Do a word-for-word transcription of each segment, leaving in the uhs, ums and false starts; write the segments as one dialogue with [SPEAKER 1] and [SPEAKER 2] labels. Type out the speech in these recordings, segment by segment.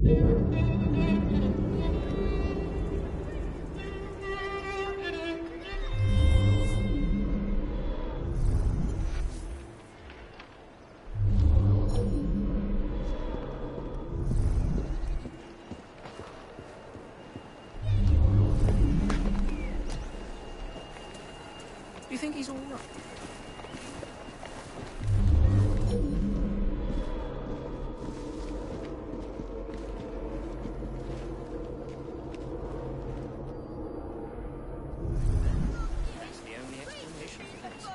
[SPEAKER 1] Do you think he's all right? That's the only explanation for this.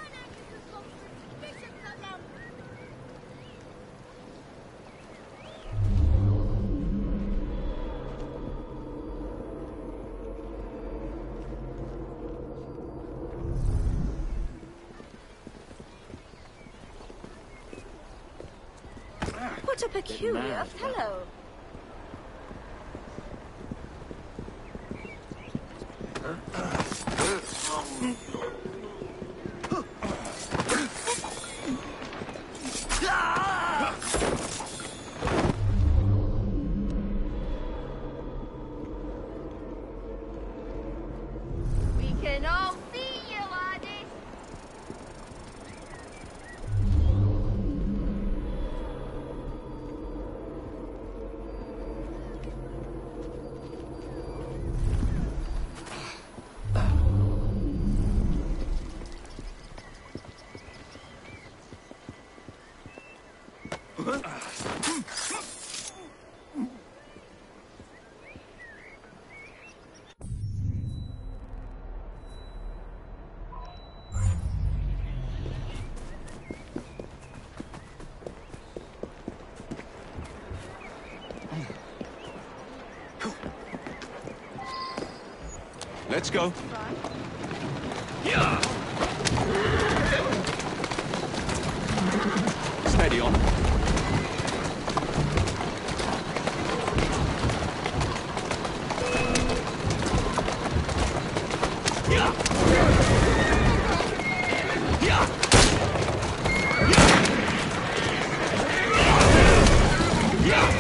[SPEAKER 2] What a peculiar fellow.
[SPEAKER 3] We can all see you, Ardis.
[SPEAKER 4] Let's go. Yeah. Steady on. Yeah. Yeah. Yeah.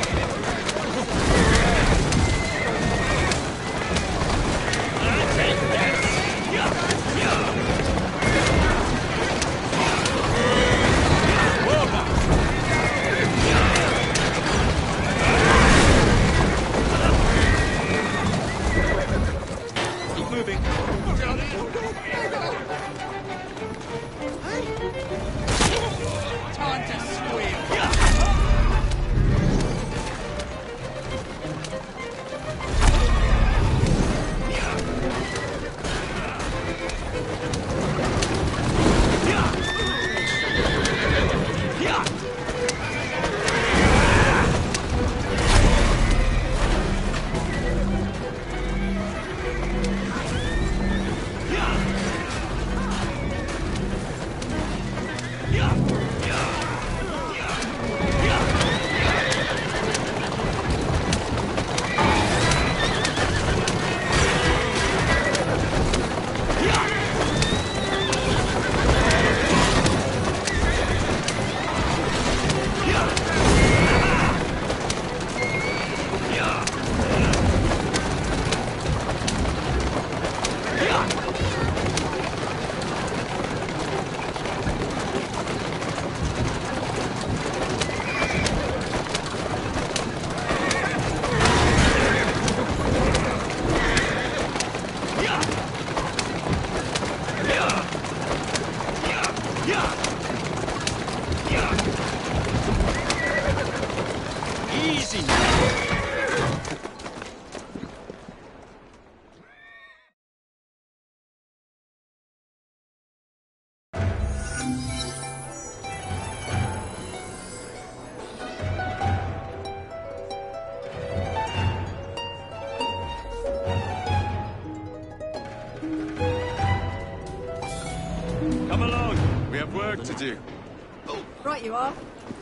[SPEAKER 4] Come along. We have work to do.
[SPEAKER 2] Right you are.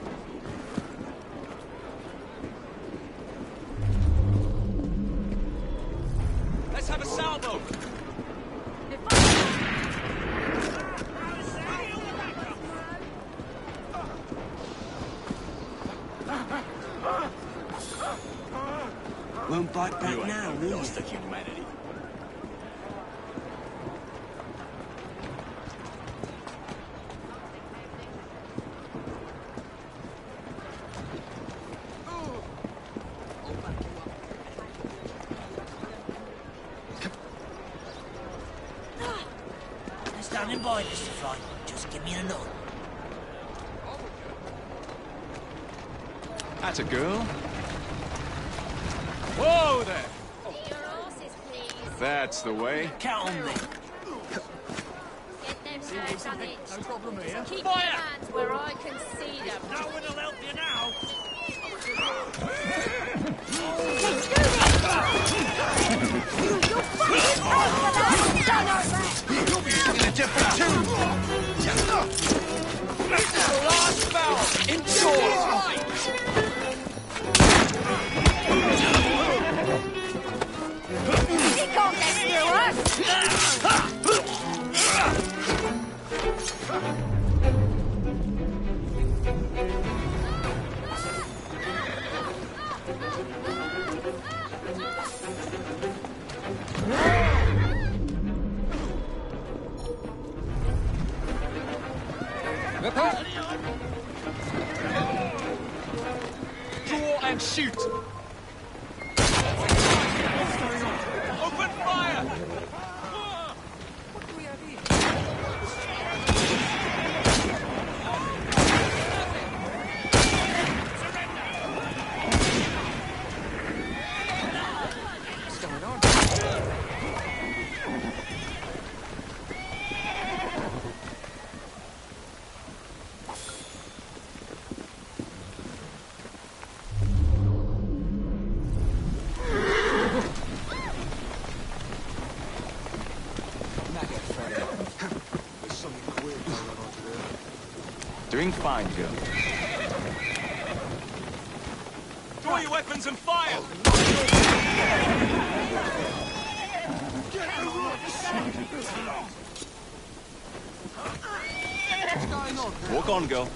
[SPEAKER 4] Let's have a salvo.
[SPEAKER 5] bite back
[SPEAKER 4] You
[SPEAKER 5] now,
[SPEAKER 4] ain't
[SPEAKER 5] will
[SPEAKER 4] no
[SPEAKER 5] you?
[SPEAKER 4] lost to humanity.
[SPEAKER 5] Standing by, Mister Fry. Just give me a nod.
[SPEAKER 4] That's a girl. Whoa there!
[SPEAKER 3] Your horses, please.
[SPEAKER 4] That's the way.
[SPEAKER 5] Count on me.
[SPEAKER 3] Get them hands on it.
[SPEAKER 1] No problem here.
[SPEAKER 3] Keep your hands where I can see them.
[SPEAKER 5] No one will help you now.
[SPEAKER 6] You'll be eating a different tune.
[SPEAKER 4] Last foul! Enjoy!
[SPEAKER 3] He can't get through us.
[SPEAKER 4] Draw and shoot! Open fire!
[SPEAKER 1] What's going on?
[SPEAKER 4] Doing fine, girl. Draw your weapons and fire! Walk on, girl.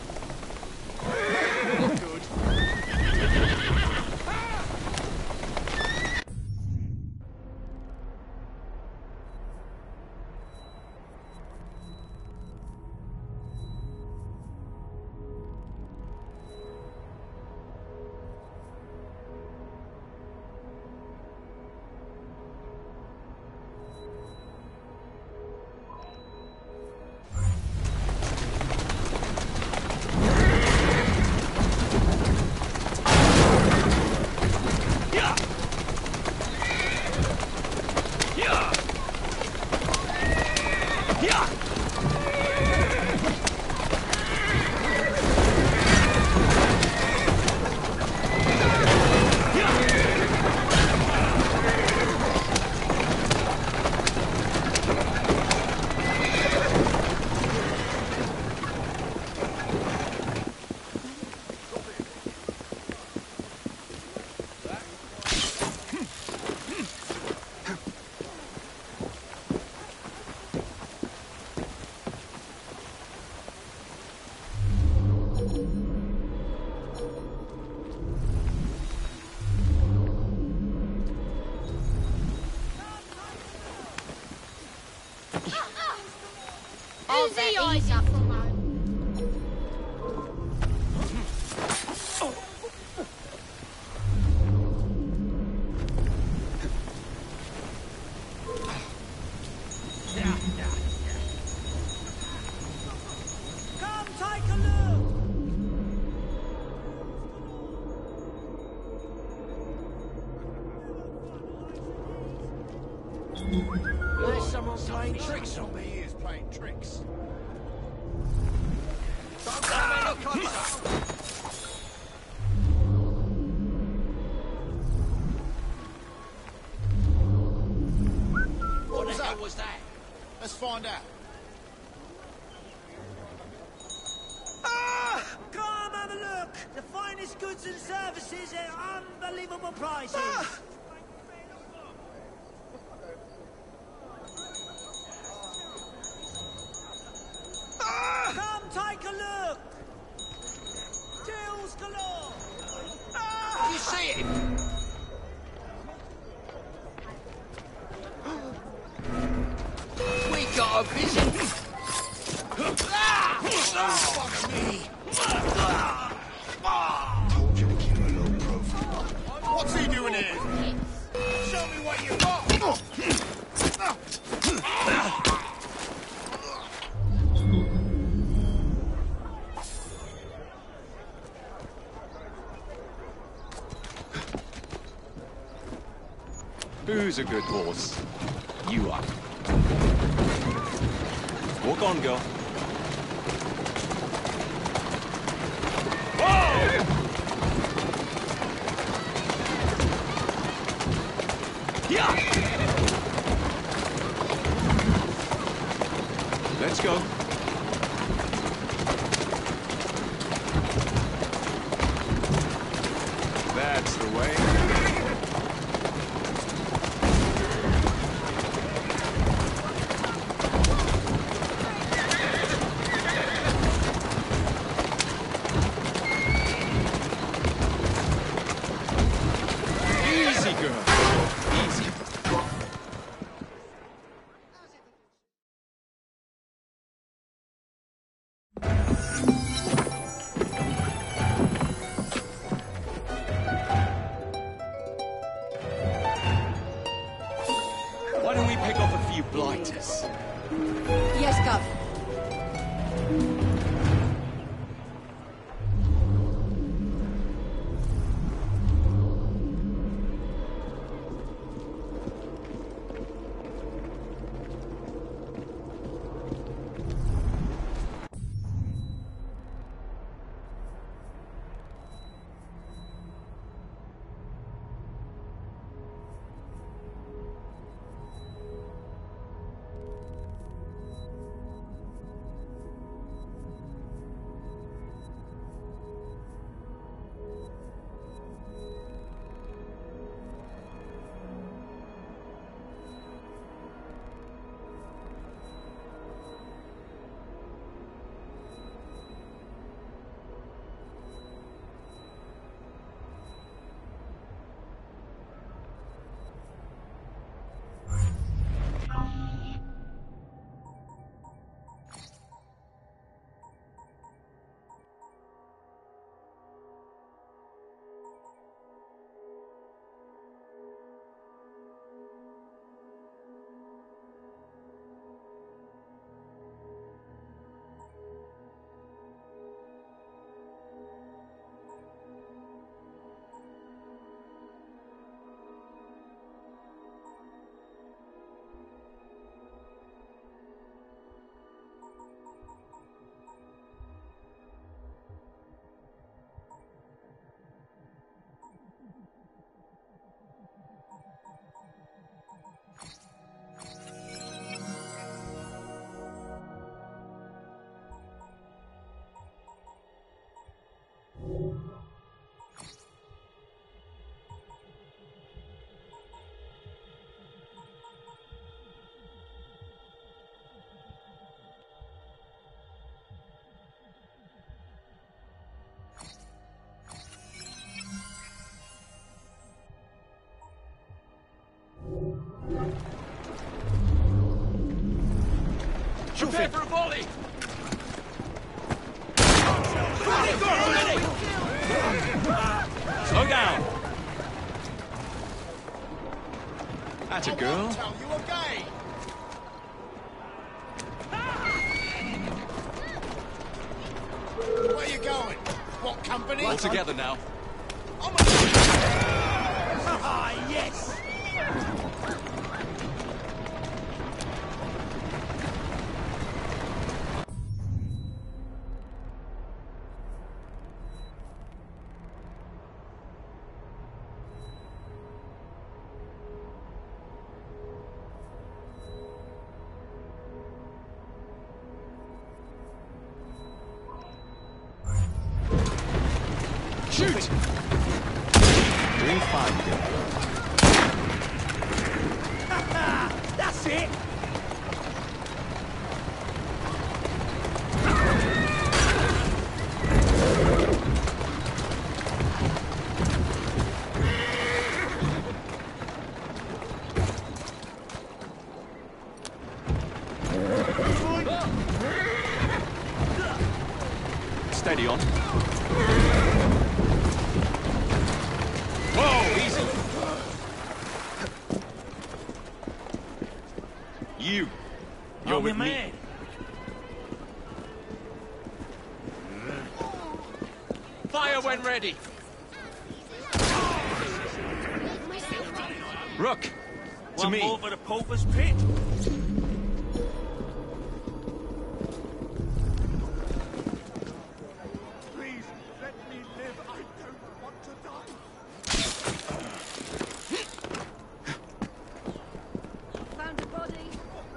[SPEAKER 3] Who's the eyes up for mine?
[SPEAKER 5] Come take a look.
[SPEAKER 1] There's someone playing tricks on me.
[SPEAKER 6] He is playing tricks. What the hell was that? Let's find out.
[SPEAKER 5] Ah! Come have a look. The finest goods and services at unbelievable prices. Ah! Come take a look! Deals galore! Ah!
[SPEAKER 6] You see him?
[SPEAKER 1] got a vision.
[SPEAKER 6] Fuck me! Told you to keep a low profile. What's he doing here? Show me what you got!
[SPEAKER 4] Who's a good horse? You are. Walk on, girl. Yeah. Let's go. That's the way. Easy, girl. Easy. Why don't we pick off a few blighters?
[SPEAKER 2] Yes, Gov.
[SPEAKER 4] Prepare for a volley! Slow down! That's a girl.
[SPEAKER 6] Tell you again! Where you going? What company?
[SPEAKER 4] All together now.
[SPEAKER 6] I'm a...
[SPEAKER 5] Ah, yes!
[SPEAKER 4] Shoot! Doing fine, girl.
[SPEAKER 5] That's it!
[SPEAKER 4] Steady on. Whoa, easy. You. You're
[SPEAKER 5] I'm
[SPEAKER 4] with
[SPEAKER 5] your
[SPEAKER 4] me.
[SPEAKER 5] man.
[SPEAKER 4] Fire when ready. Rook, to
[SPEAKER 5] One
[SPEAKER 4] me.
[SPEAKER 5] more for the pauper's pit.
[SPEAKER 6] Please, let me live. I don't want to die.
[SPEAKER 2] Found a body.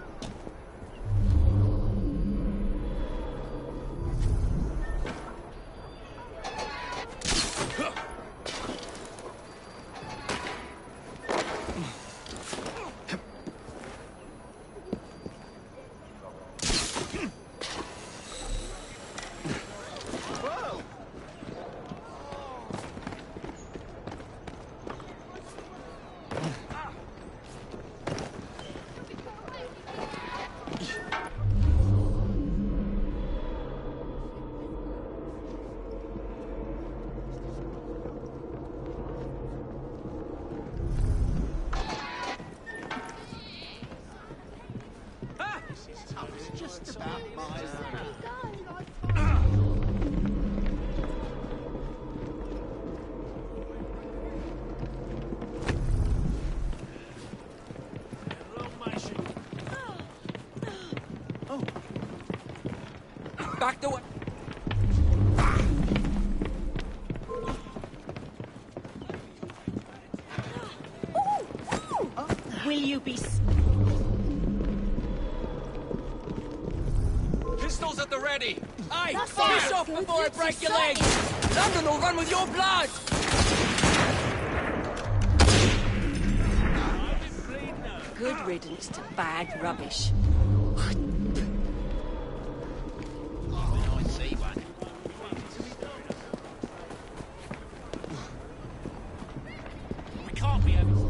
[SPEAKER 6] Just about my
[SPEAKER 4] Back the way.
[SPEAKER 2] Will you be...
[SPEAKER 4] Pistols at the ready.
[SPEAKER 1] Hey,
[SPEAKER 2] That's
[SPEAKER 1] piss
[SPEAKER 2] it.
[SPEAKER 1] off before I
[SPEAKER 2] It's
[SPEAKER 1] break your
[SPEAKER 2] exciting.
[SPEAKER 1] legs! London will run with your blood!
[SPEAKER 2] Good riddance to bad rubbish.
[SPEAKER 1] I see one. We can't be having...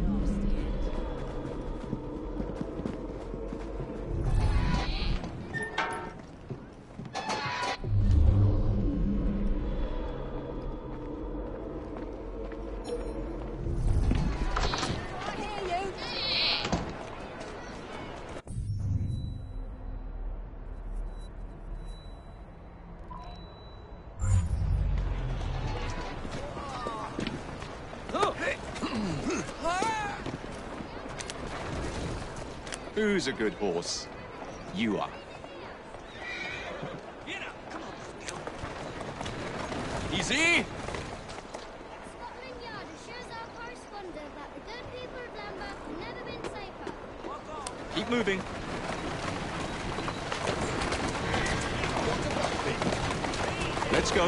[SPEAKER 4] Who's a good horse? You are. Easy.
[SPEAKER 3] Scotland Yard assures our correspondent that the good people of Lambeth have never been safer.
[SPEAKER 4] Keep moving. Let's go.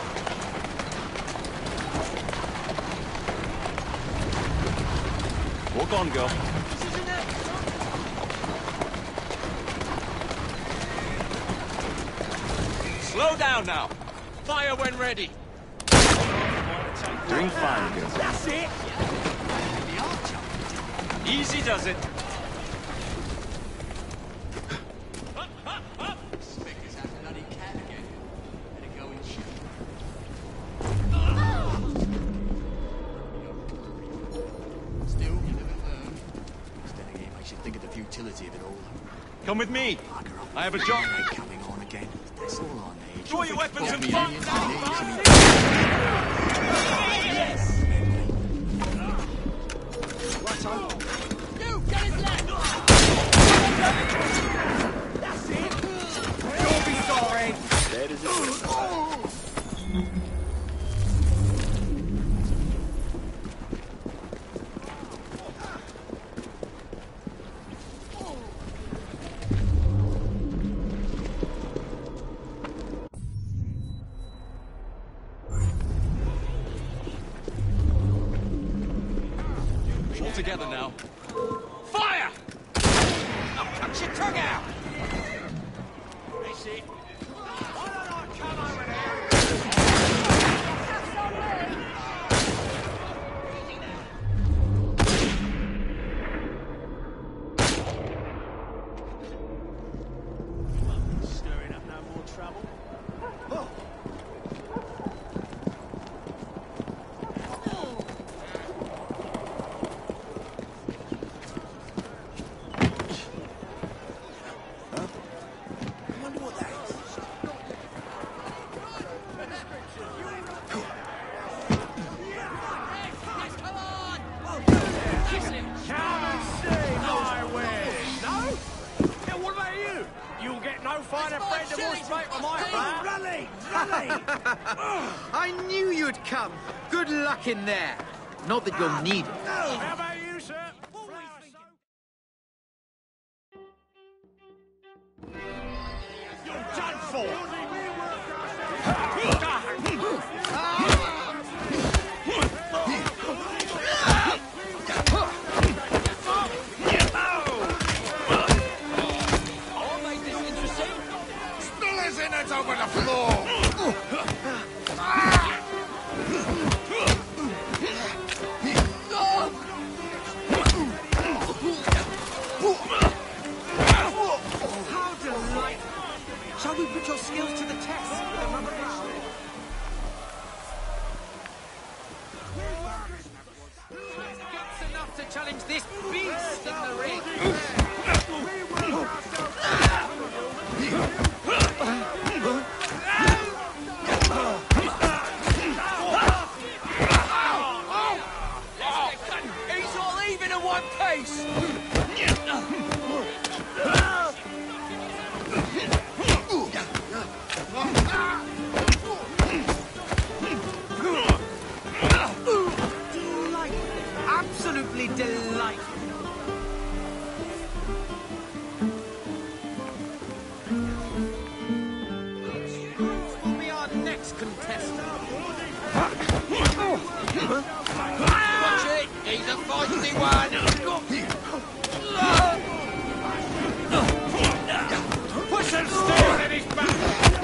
[SPEAKER 4] Walk on, girl. Slow down now. Fire when ready. Doing fine, girl.
[SPEAKER 5] That's it.
[SPEAKER 4] Easy does it.
[SPEAKER 1] Still, you never learn. Then again, makes you think of the futility of it all.
[SPEAKER 4] Come with me.
[SPEAKER 1] Bugger off.
[SPEAKER 4] I have a job.
[SPEAKER 1] They're coming on again. That's all I need.
[SPEAKER 4] Draw your weapons and
[SPEAKER 1] Me
[SPEAKER 4] fight
[SPEAKER 1] unions
[SPEAKER 4] now,
[SPEAKER 1] need to
[SPEAKER 4] bastard!
[SPEAKER 1] be-
[SPEAKER 2] You, get his left!
[SPEAKER 5] That's it.
[SPEAKER 1] You'll be sorry. Dead as it is.
[SPEAKER 4] All together now. Fire! Now cut your tongue out!
[SPEAKER 5] That's it. Stirring up no more trouble.
[SPEAKER 4] bit more straight from my flat.
[SPEAKER 5] Rally! Rally!
[SPEAKER 7] I knew you'd come. Good luck in there. Not that you'll need it.
[SPEAKER 6] How about you, sir? You're done for! Spillers in it over the floor!
[SPEAKER 7] How delightful. Shall we put your skills to the test with a rubber round? Guts enough to challenge this beast in the ring.
[SPEAKER 4] He's all even in one piece.
[SPEAKER 7] Delightful. Absolutely delightful. Who will be our next contestant?
[SPEAKER 4] Watch it. He's a feisty one. Push and steel in his back.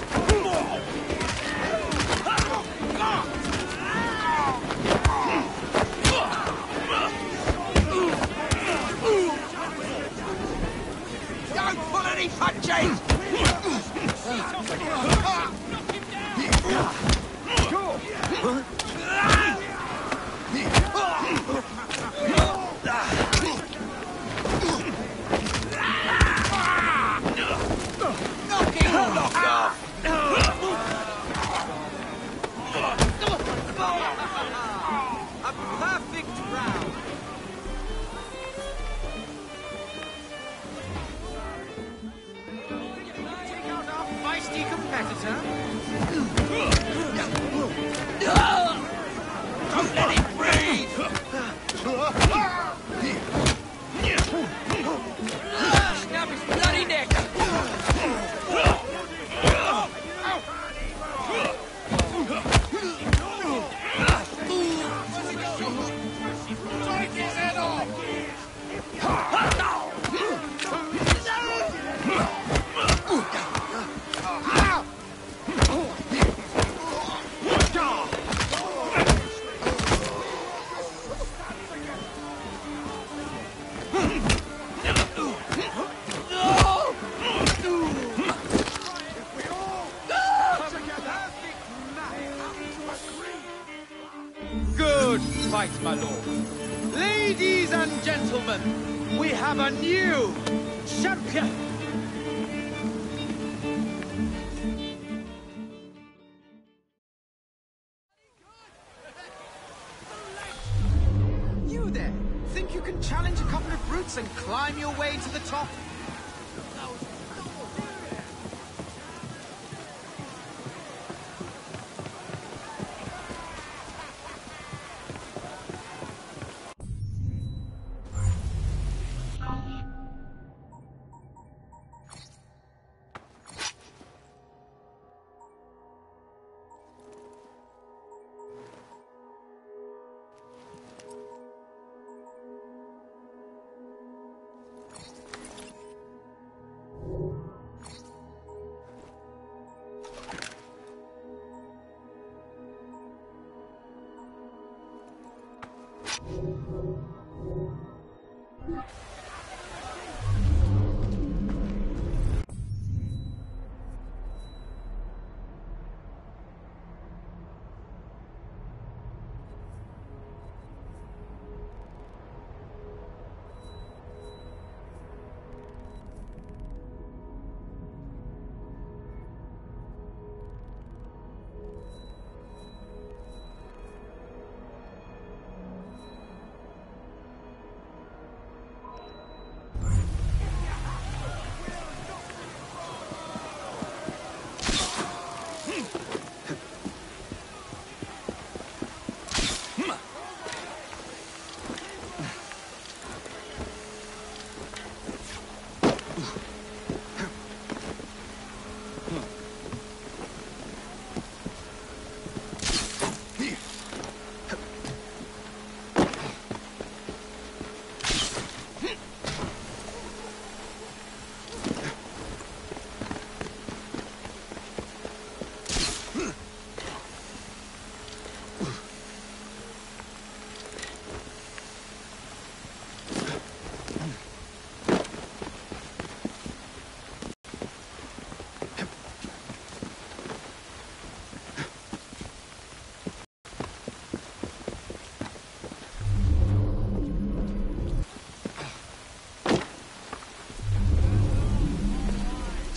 [SPEAKER 4] Don't pull any punches! Knock him knock off!
[SPEAKER 7] A perfect round. Take out our feisty competitor.
[SPEAKER 4] Don't let him breathe! Snap his bloody neck!
[SPEAKER 6] Take his head off!
[SPEAKER 7] Good fight, my lord. Ladies and gentlemen, we have a new champion. You there, think you can challenge a couple of brutes and climb your way to the top?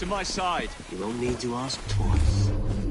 [SPEAKER 4] to my side.
[SPEAKER 8] You won't need to ask twice.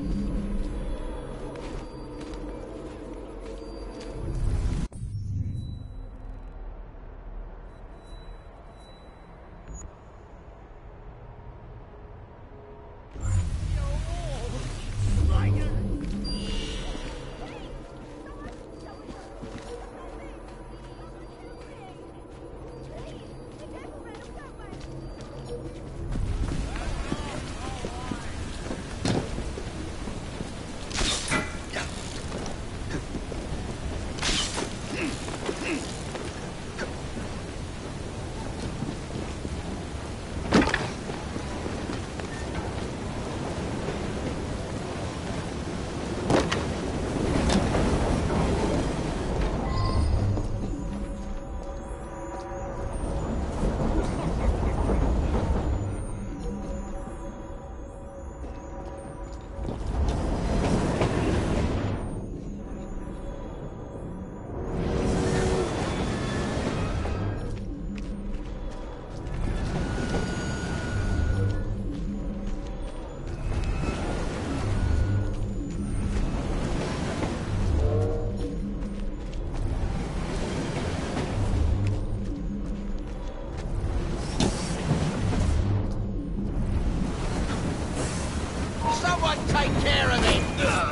[SPEAKER 5] Take care of it!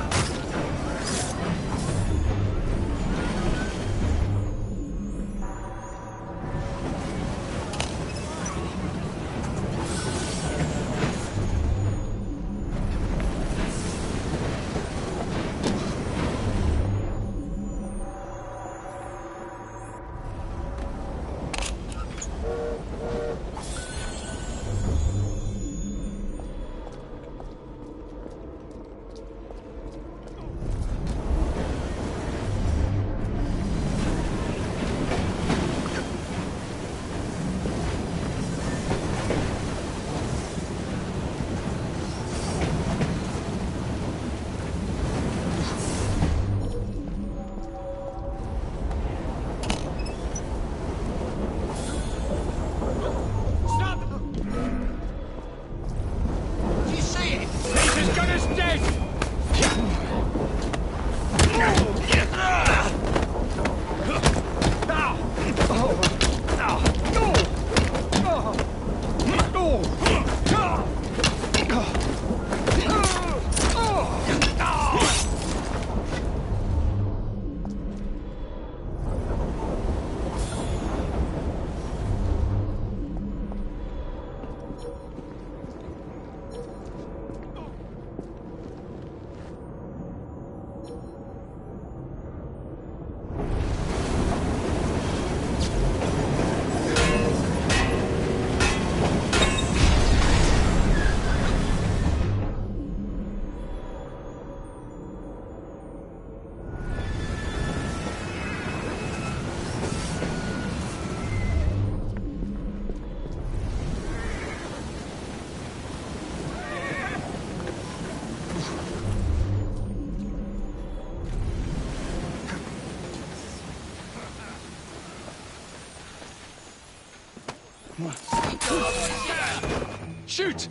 [SPEAKER 4] Shoot!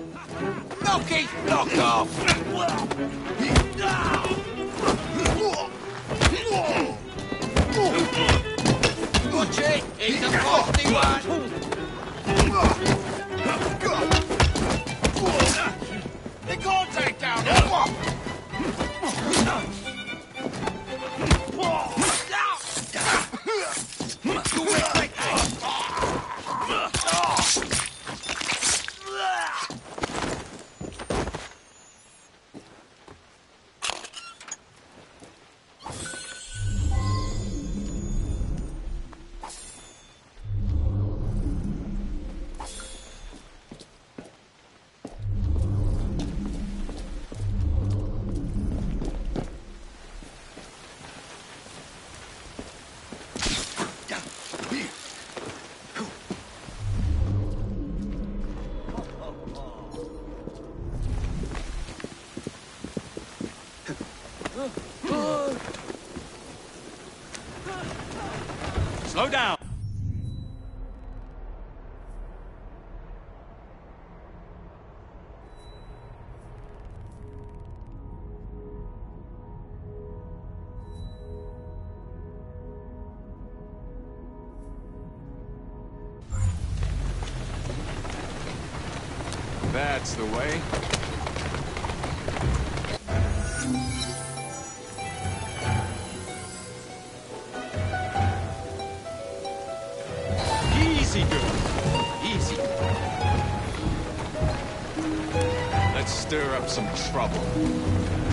[SPEAKER 5] Knock it! Knock off! Watch it! He's a nasty one! They can't take down that
[SPEAKER 4] Slow down. That's the way. Easy, girl. Easy. Let's stir up some trouble.